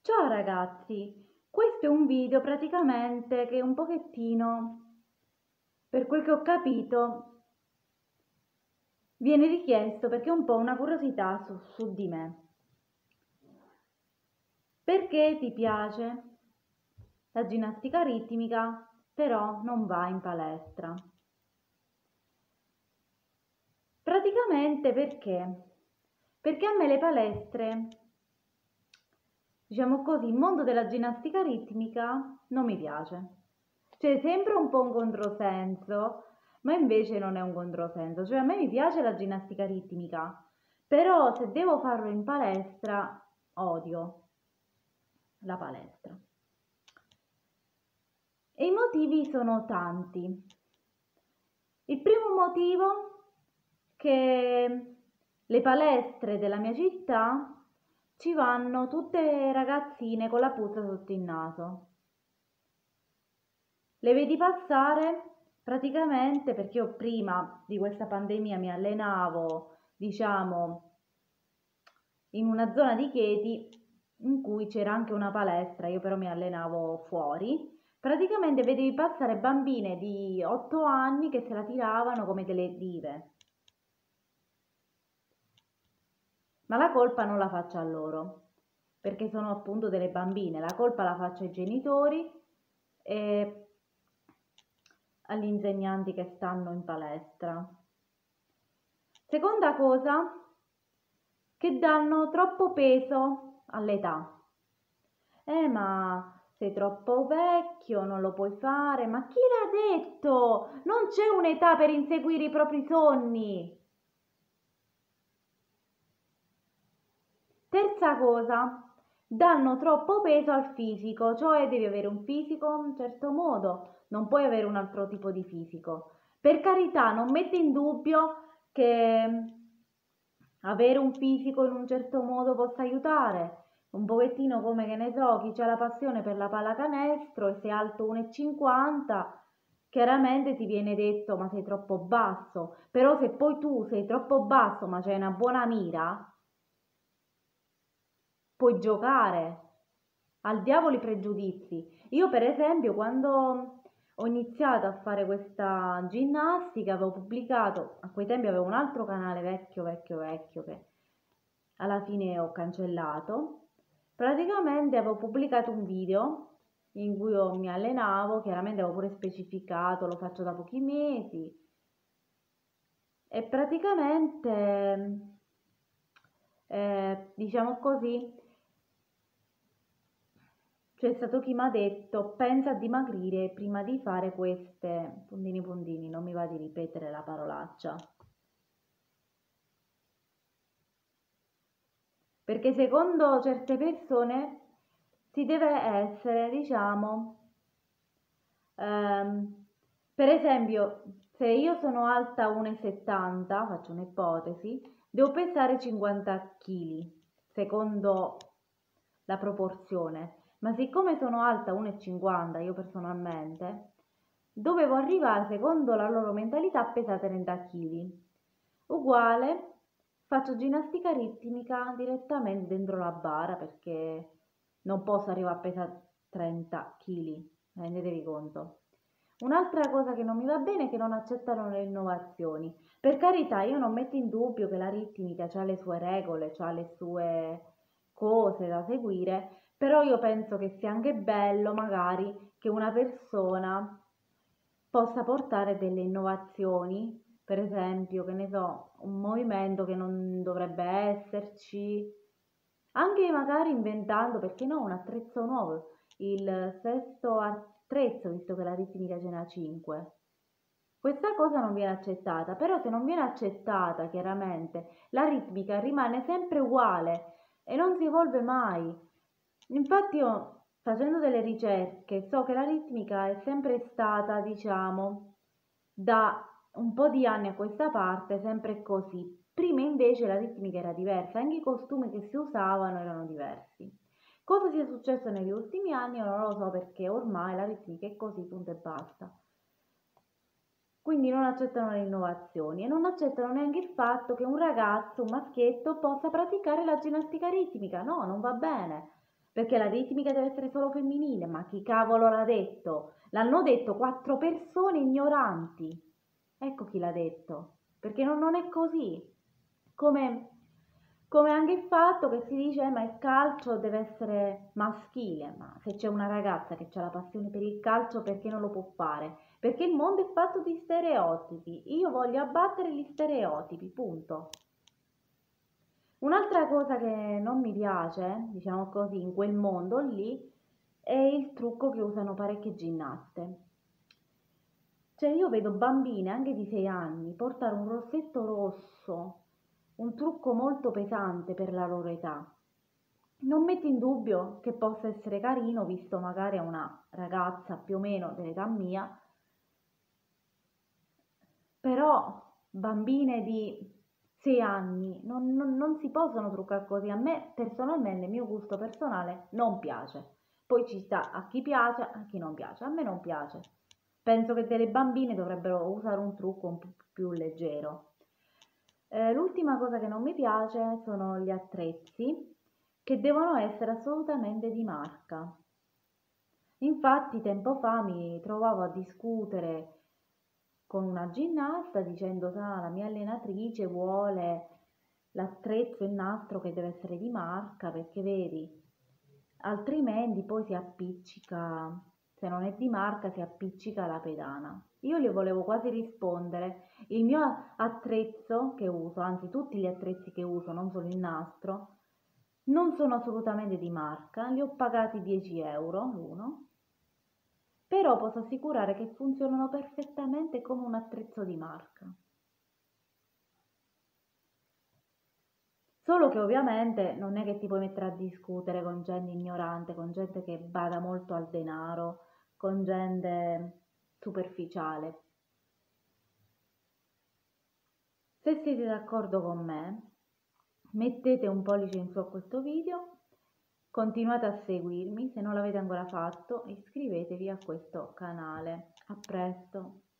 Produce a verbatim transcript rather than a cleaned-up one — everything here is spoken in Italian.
Ciao ragazzi, questo è un video praticamente che un pochettino, per quel che ho capito, viene richiesto perché è un po' una curiosità su, su di me. Perché ti piace la ginnastica ritmica, però non vai in palestra? Praticamente perché? Perché a me le palestre, diciamo così, il mondo della ginnastica ritmica non mi piace. Cioè, sembra un po' un controsenso, ma invece non è un controsenso. Cioè, a me mi piace la ginnastica ritmica, però se devo farlo in palestra, odio la palestra. E i motivi sono tanti. Il primo motivo che le palestre della mia città ci vanno tutte ragazzine con la puzza sotto il naso. Le vedi passare praticamente perché io prima di questa pandemia mi allenavo, diciamo, in una zona di Chieti in cui c'era anche una palestra, io però mi allenavo fuori. Praticamente vedevi passare bambine di otto anni che se la tiravano come delle dive. Ma la colpa non la faccio a loro, perché sono appunto delle bambine, la colpa la faccio ai genitori e agli insegnanti che stanno in palestra. Seconda cosa, che danno troppo peso all'età. Eh, ma sei troppo vecchio, non lo puoi fare. Ma chi l'ha detto? Non c'è un'età per inseguire i propri sogni. Terza cosa, danno troppo peso al fisico, cioè devi avere un fisico in un certo modo, non puoi avere un altro tipo di fisico. Per carità, non mette in dubbio che avere un fisico in un certo modo possa aiutare, un pochettino come che ne so, chi ha la passione per la pallacanestro e sei alto uno e cinquanta, chiaramente ti viene detto ma sei troppo basso, però se poi tu sei troppo basso ma c'hai una buona mira, puoi giocare. Al diavolo i pregiudizi. Io per esempio quando ho iniziato a fare questa ginnastica avevo pubblicato, a quei tempi avevo un altro canale vecchio vecchio vecchio che alla fine ho cancellato. Praticamente avevo pubblicato un video in cui io mi allenavo, chiaramente avevo pure specificato, lo faccio da pochi mesi e praticamente eh, diciamo così c'è stato chi mi ha detto pensa a dimagrire prima di fare queste puntini puntini, non mi va di ripetere la parolaccia. Perché secondo certe persone si deve essere, diciamo, ehm, per esempio, se io sono alta uno e settanta, faccio un'ipotesi, devo pesare cinquanta chili, secondo la proporzione. Ma siccome sono alta uno e cinquanta, io personalmente, dovevo arrivare, secondo la loro mentalità, a pesare trenta chili. Uguale, faccio ginnastica ritmica direttamente dentro la bara perché non posso arrivare a pesare trenta chili, rendetevi conto. Un'altra cosa che non mi va bene è che non accettano le innovazioni. Per carità, io non metto in dubbio che la ritmica ha le sue regole, ha le sue cose da seguire, però io penso che sia anche bello magari che una persona possa portare delle innovazioni, per esempio, che ne so, un movimento che non dovrebbe esserci, anche magari inventando, perché no, un attrezzo nuovo, il sesto attrezzo, visto che la ritmica ce n'ha cinque. Questa cosa non viene accettata, però se non viene accettata, chiaramente, la ritmica rimane sempre uguale e non si evolve mai. Infatti io, facendo delle ricerche, so che la ritmica è sempre stata, diciamo, da un po' di anni a questa parte, sempre così. Prima invece la ritmica era diversa, anche i costumi che si usavano erano diversi. Cosa sia successo negli ultimi anni io non lo so perché ormai la ritmica è così, punto e basta. Quindi non accettano le innovazioni e non accettano neanche il fatto che un ragazzo, un maschietto, possa praticare la ginnastica ritmica. No, non va bene. perché la ritmica deve essere solo femminile, ma chi cavolo l'ha detto? L'hanno detto quattro persone ignoranti. Ecco chi l'ha detto, perché non, non è così. Come, come anche il fatto che si dice, eh, ma il calcio deve essere maschile, ma se c'è una ragazza che ha la passione per il calcio, perché non lo può fare? Perché il mondo è fatto di stereotipi. Io voglio abbattere gli stereotipi, punto. Un'altra cosa che non mi piace, diciamo così, in quel mondo lì, è il trucco che usano parecchie ginnaste. Cioè io vedo bambine anche di sei anni portare un rossetto rosso, un trucco molto pesante per la loro età. Non metto in dubbio che possa essere carino, visto magari a una ragazza più o meno dell'età mia, però bambine di sei anni non, non- non si possono truccare così. A me personalmente, il mio gusto personale, non piace. Poi ci sta a chi piace, a chi non piace. A me non piace. Penso che delle bambine dovrebbero usare un trucco un po' più leggero. Eh, l'ultima cosa che non mi piace sono gli attrezzi che devono essere assolutamente di marca. Infatti tempo fa mi trovavo a discutere con una ginnasta dicendo che la mia allenatrice vuole l'attrezzo, il nastro che deve essere di marca perché vedi, altrimenti poi si appiccica, se non è di marca si appiccica la pedana. Io le volevo quasi rispondere, il mio attrezzo che uso, anzi tutti gli attrezzi che uso, non solo il nastro, non sono assolutamente di marca, li ho pagati dieci euro l'uno, però posso assicurare che funzionano perfettamente come un attrezzo di marca. Solo che ovviamente non è che ti puoi mettere a discutere con gente ignorante, con gente che bada molto al denaro, con gente superficiale. Se siete d'accordo con me, mettete un pollice in su a questo video, continuate a seguirmi, se non l'avete ancora fatto iscrivetevi a questo canale. A presto!